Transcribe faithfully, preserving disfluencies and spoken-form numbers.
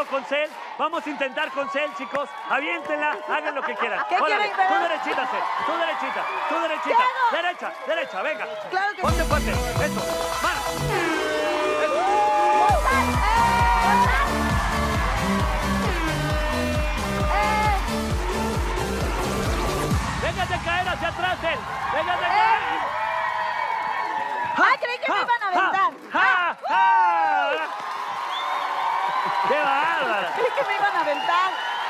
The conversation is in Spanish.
intentarlo con Cel. Vamos a intentar con Cel, chicos. Aviéntenla, hagan lo que quieran. ¿Qué Órale, quieren, tú verdad? derechita, Cel. Tú derechita, tú derechita. ¿Qué hago? Derecha, derecha, venga. Claro que Ponte sí. fuerte. Eso. Mano. Eso. ¡Montar! ¡Eh! ¡Montar! ¡Eh! Déjate caer hacia atrás, Cel. Déjate caer. ¡Ah, creí que me iban a aventar! ¡Ja! ¡Ja! ¡Qué bárbara! Creí que me iban a aventar.